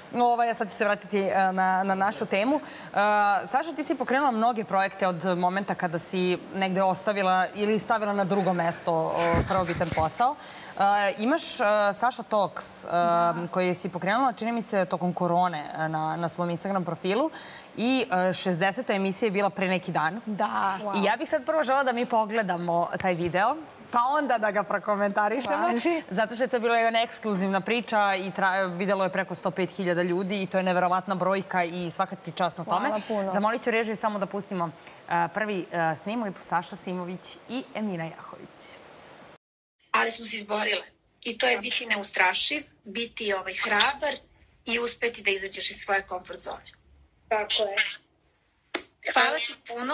Sad ću se vratiti na našu temu. Saša, ti si pokrenula mnoge projekte od momenta kada si negde ostavila ili stavila na drugo mesto prvobitan posao. Imaš Saša Talks, koji si pokrenula, čini mi se, tokom korone na svom Instagram profilu. I 60. emisija je bila pre neki dan. Da. I ja bih sad prvo žela da mi pogledamo taj video, pa onda da ga prokomentarišemo. Zato što je to bila jedna ekskluzivna priča i videlo je preko 105.000 ljudi i to je neverovatna brojka i svaka ti čast na tome. Hvala puno. Zamolit ću režiju samo da pustimo prvi snimak. Saša Simović i Emina Jahović. Ali smo se izborile. I to je biti neustrašiv, biti hrabar i uspeti da izađeš iz svoje komfort zone. Tako je. Hvala ti puno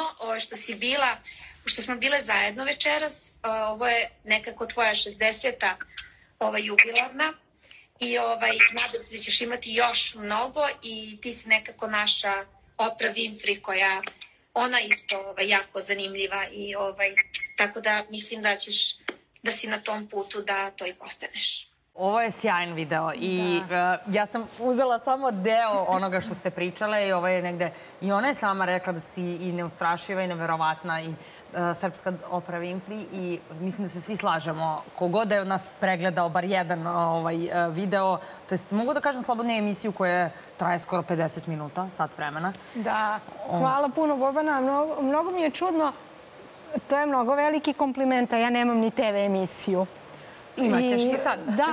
što smo bile zajedno večeras. Ovo je nekako tvoja 60. jubilarna i nadam se da ćeš imati još mnogo i ti si nekako naša Oprah Winfrey koja ona isto jako zanimljiva i tako da mislim da si na tom putu da to i postaneš. Ovo je sjajan video i ja sam uzela samo deo onoga što ste pričale i ovo je negde, i ona je sama rekla da si i neustrašiva i neverovatna i srpska Oprah Winfrey i mislim da se svi slažemo. Kogod je od nas pregledao bar jedan video, to jest mogu da kažem slobodno emisiju koja traje skoro 50 minuta, sat vremena. Da, hvala puno Bobana, mnogo mi je čudno, to je mnogo veliki kompliment, a ja nemam ni TV emisiju. Imaćeš i sad. Da,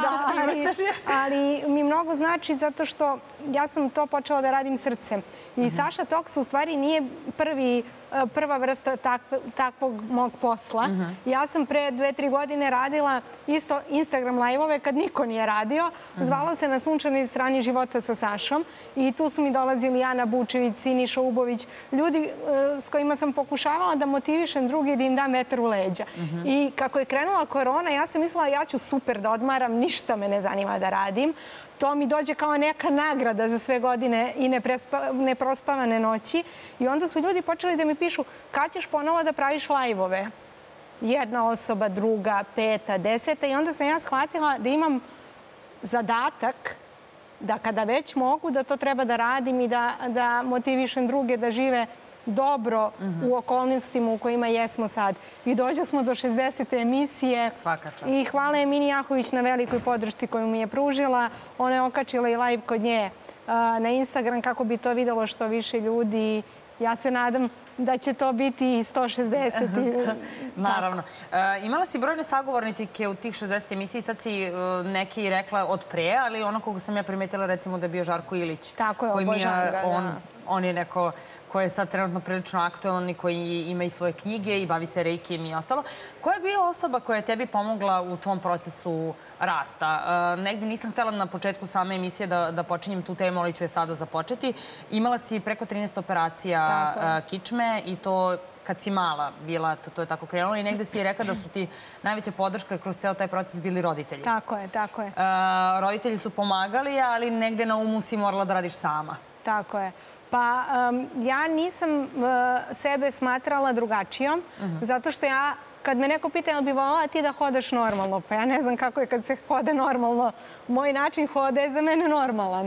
ali mi mnogo znači zato što ja sam to počela da radim srcem. I Saša Talks u stvari nije prva vrsta takvog mog posla. Ja sam pre 2-3 godine radila isto Instagram live-ove kad niko nije radio. Zvala se Na sunčanoj strani života sa Sašom i tu su mi dolazili Ana Bučević, Siniša Ubović, ljudi s kojima sam pokušavala da motivišem drugi da im dam vetar u leđa. I kako je krenula korona, ja sam mislila ja ću super da odmaram, ništa me ne zanima da radim. To mi dođe kao neka nagrada za sve godine i neprospavane noći. I onda su ljudi počeli da mi pišu kad ćeš ponovo da praviš live-ove. Jedna osoba, druga, 5., 10. I onda sam ja shvatila da imam zadatak da kada već mogu da to treba da radim i da motivišem druge da žive dobro u okolnostima u kojima jesmo sad. I dođe smo do 60. emisije. Svaka čast. I hvala Emini Jahović na velikoj podršci koju mi je pružila. Ona je okačila i live kod nje na Instagram kako bi to videlo što više ljudi. Ja se nadam da će to biti i 160. Naravno. Imala si brojne sagovornike u tih 60 emisiji, sad si neki rekla od pre, ali ono koga sam ja primetila recimo da je bio Žarko Ilić. Tako je, obožavam ga, da. On je neko koji je sad trenutno prilično aktualan i koji ima i svoje knjige i bavi se reikijem i ostalo. Koja je bio osoba koja je tebi pomogla u tvom procesu rasta? Negde nisam htela na početku same emisije da počinjem tu temu, ali ću je sada započeti. Imala si preko 13 operacija kičme i to kad si mala bila, to je tako krenulo i negde si rekla da su ti najveća podrška kroz ceo taj proces bili roditelji. Tako je, tako je. Roditelji su pomagali, ali negde na umu si morala da radiš sama. Tako je. Pa ja nisam sebe smatrala drugačijom, zato što ja, kad me neko pita jel bi voljela ti da hodaš normalno, pa ja ne znam kako je kad se hode normalno. Moj način hoda je za mene normalan.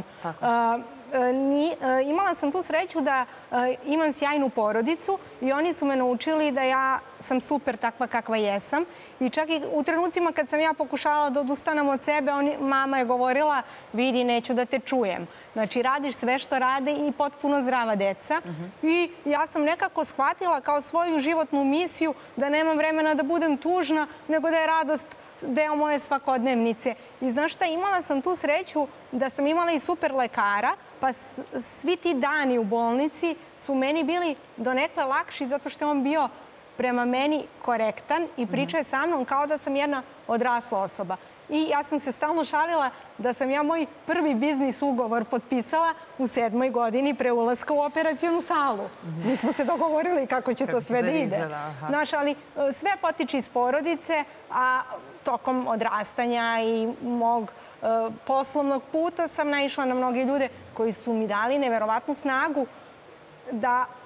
Imala sam tu sreću da imam sjajnu porodicu i oni su me naučili da ja sam super takva kakva jesam. I čak i u trenucima kad sam ja pokušavala da odustanem od sebe, mama je govorila vidi, neću da te čujem. Znači, radiš sve što rade i potpuno zdrava deca. I ja sam nekako shvatila kao svoju životnu misiju da nemam vremena da budem tužna, nego da je radost deo moje svakodnevnice. I znaš šta, imala sam tu sreću da sam imala i super lekara, pa svi ti dani u bolnici su meni bili donekle lakši zato što je on bio prema meni korektan i pričao je sa mnom kao da sam jedna odrasla osoba. I ja sam se stalno šalila da sam ja moj prvi biznis ugovor potpisala u 7. godini pre ulaska u operacionu salu. Mi smo se dogovorili kako će to sve da ide. Znaš, ali sve potiče iz porodice, a tokom odrastanja i mog poslovnog puta sam naišla na mnoge ljude koji su mi dali neverovatnu snagu da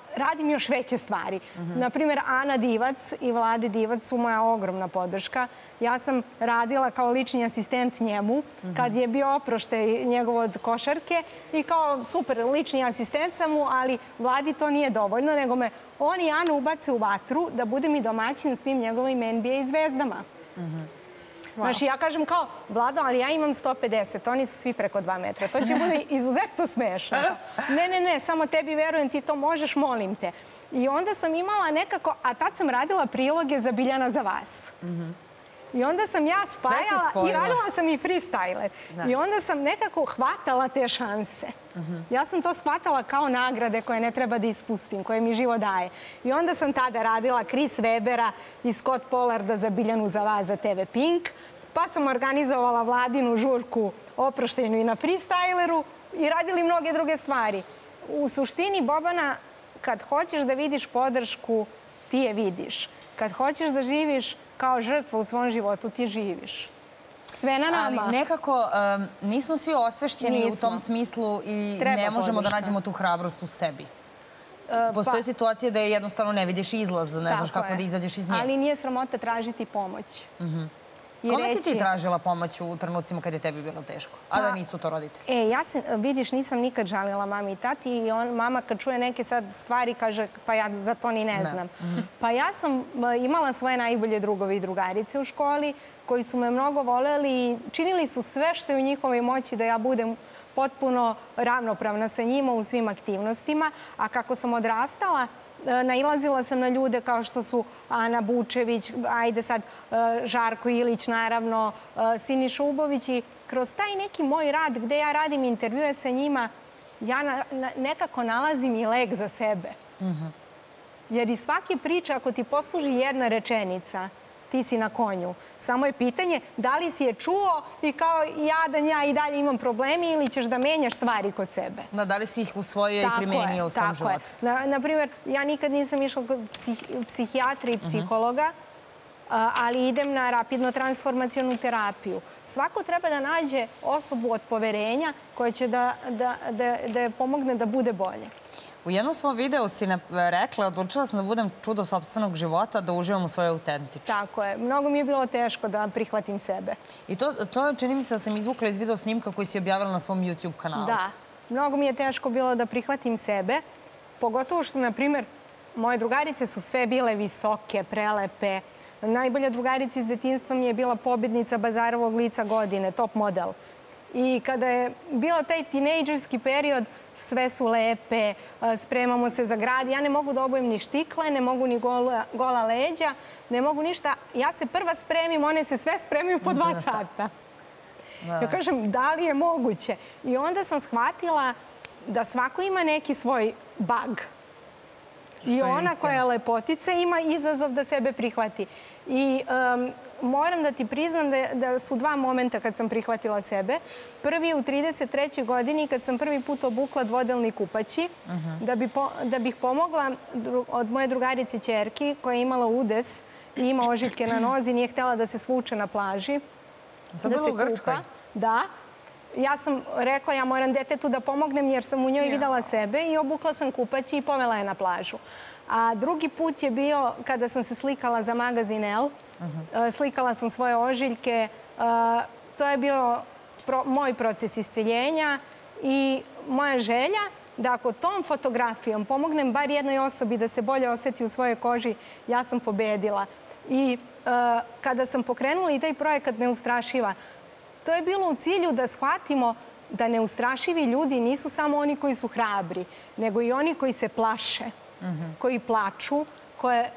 radim još veće stvari. Naprimjer, Ana Divac i Vlade Divac su moja ogromna podrška. Ja sam radila kao lični asistent njemu kad je bio oproštaj njegov od košarke i kao super lični asistent sam mu, ali Vladi to nije dovoljno, nego me on i Ana ubace u vatru da budem i domaćin svim njegovim NBA zvezdama. Znači, ja kažem kao, Vlado, ali ja imam 150, oni su svi preko 2 metra. To će bude izuzetno smešno. Ne, samo tebi verujem, ti to možeš, molim te. I onda sam imala nekako, a tad sam radila priloge za Biljana za vas. I onda sam ja spajala i radila sam i freestyler. I onda sam nekako hvatala te šanse. Ja sam to shvatala kao nagrade koje ne treba da ispustim, koje mi život daje. I onda sam tada radila Chris Webera i Scott Pollarda za Biljanu za vas za TV Pink. Pa sam organizovala Vladinu žurku oproštajnu i na freestyleru i radili mnoge druge stvari. U suštini, Bobana, kad hoćeš da vidiš podršku, ti je vidiš. Kad hoćeš da živiš kao žrtva u svom životu, ti živiš. Sve na nama. Ali nekako nismo svi osvešćeni u tom smislu i ne možemo da nađemo tu hrabrost u sebi. Postoje situacije da jednostavno ne vidiš izlaz, ne znaš kako da izađeš iz nje. Ali nije sramota tražiti pomoć. Kome si ti tražila pomoć u trenucima kad je tebi bilo teško, a da nisu to roditelji? Ja se, vidiš, nisam nikad žalila mami i tati i mama kad čuje neke sad stvari kaže pa ja za to ni ne znam. Pa ja sam imala svoje najbolje drugove i drugarice u školi koji su me mnogo voleli i činili su sve što je u njihovoj moći da ja budem potpuno ravnopravna sa njima u svim aktivnostima. A kako sam odrastala, nailazila sam na ljude kao što su Ana Bučević, ajde sad Žarko Ilić, naravno, Siniša Ubović i kroz taj neki moj rad gde ja radim intervjue sa njima, ja nekako nalazim i lek za sebe. Jer iz svake priče, ako ti posluži jedna rečenica, ti si na konju. Samo je pitanje da li si je čuo i kao jadan ja i dalje imam problemi ili ćeš da menjaš stvari kod sebe. Da li si ih usvojio i primenio u svom životu? Naprimjer, ja nikad nisam išla kod psihijatra i psihologa, ali idem na rapidno transformacionu terapiju. Svako treba da nađe osobu od poverenja koja će da je pomogne da bude bolje. U jednom svom videu si rekla, odlučila sam da budem čudo sopstvenog života, da uživam u svojoj autentičnosti. Tako je. Mnogo mi je bilo teško da prihvatim sebe. I to čini mi se da sam izvukla iz video snimka koji si objavila na svom YouTube kanalu. Da. Mnogo mi je teško bilo da prihvatim sebe. Pogotovo što, na primjer, moje drugarice su sve bile visoke, prelepe. Najbolja drugarica iz detinjstva mi je bila pobednica Bazarovog lica godine, top model. I kada je bio taj tinejdžerski period, sve su lepe, spremamo se za grad. Ja ne mogu da obujem ni štikle, ne mogu ni gola leđa, ne mogu ništa. Ja se prva spremim, one se sve spremaju po 2 sata. Ja kažem, da li je moguće? I onda sam shvatila da svako ima neki svoj bug. I ona koja je lepotica ima izazov da sebe prihvati. I moram da ti priznam da su 2 momenta kad sam prihvatila sebe. Prvi je u 33. godini kad sam prvi put obukla dvodelni kupaći da bih pomogla od moje drugarice ćerki koja je imala udes i ima ožiljke na nozi, nije htjela da se svuče na plaži. Da se kupa. Da. Ja sam rekla ja moram detetu da pomognem jer sam u njoj videla sebe i obukla sam kupaći i povela je na plažu. A drugi put je bio kada sam se slikala za magazin Elle. Slikala sam svoje ožiljke. To je bio moj proces isceljenja i moja želja da ako tom fotografijom pomognem bar jednoj osobi da se bolje osjeti u svojoj koži, ja sam pobedila. I kada sam pokrenula i taj projekat Neustrašiva, to je bilo u cilju da shvatimo da neustrašivi ljudi nisu samo oni koji su hrabri, nego i oni koji se plaše, koji plaču, koje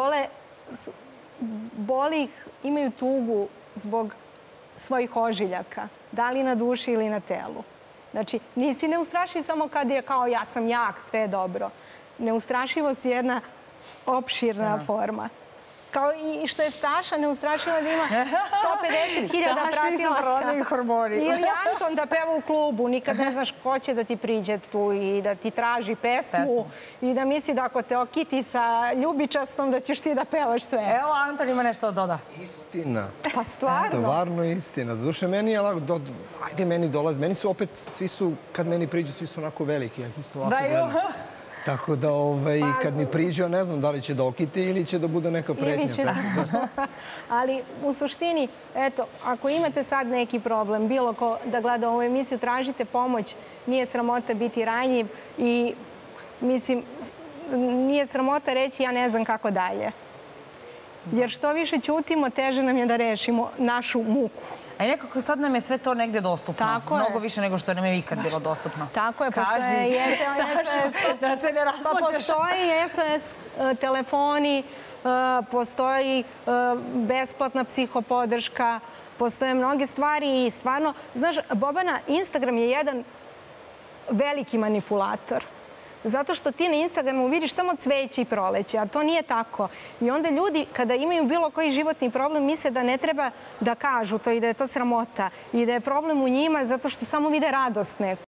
boli ih, imaju tugu zbog svojih ožiljaka, da li na duši ili na telu. Znači, nisi neustrašiv samo kad je kao ja sam jak, sve je dobro. Neustrašivost je jedna opširna forma. Kao i što je Staša neustrašiva da ima 150.000 pratilaca. Ili Anton da peva u klubu, nikad ne znaš ko će da ti priđe tu i da ti traži pesmu i da misli da ako te okiti sa ljubičastom da ćeš ti da pevaš sve. Evo, Anton ima nešto da doda. Istina. Pa stvarno. Stvarno istina. Doduše, meni je lako, ajde meni dolazi. Meni su opet, svi su, kad meni priđu, svi su onako veliki. Ja ih isto ovako gledam. Tako da kad mi priđe, ne znam da li će da okiti ili će da bude neka pretnja. Ali u suštini, eto, ako imate sad neki problem, bilo ko da gleda ovu emisiju, tražite pomoć, nije sramota biti ranjiv i, mislim, nije sramota reći ja ne znam kako dalje. Jer što više ćutimo, teže nam je da rešimo našu muku. A i nekako sad nam je sve to negde dostupno. Tako je. Mnogo više nego što nam je ikad bilo dostupno. Tako je, postoje SOS... Da se ne rasplačeš. Postoji SOS telefoni, postoji besplatna psihopodrška, postoje mnoge stvari i stvarno... Znaš, Bobana, Instagram je jedan veliki manipulator. Zato što ti na Instagramu vidiš samo cveće i proleće, a to nije tako. I onda ljudi, kada imaju bilo koji životni problem, misle da ne treba da kažu to i da je to sramota i da je problem u njima zato što samo vide radost neku.